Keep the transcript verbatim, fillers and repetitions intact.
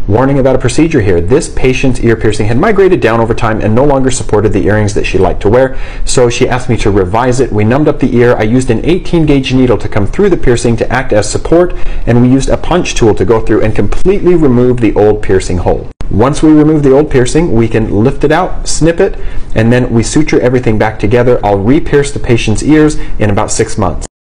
Warning about a procedure here. This patient's ear piercing had migrated down over time and no longer supported the earrings that she liked to wear, so she asked me to revise it. We numbed up the ear. I used an eighteen gauge needle to come through the piercing to act as support, and we used a punch tool to go through and completely remove the old piercing hole. Once we remove the old piercing, we can lift it out, snip it, and then we suture everything back together. I'll re-pierce the patient's ears in about six months.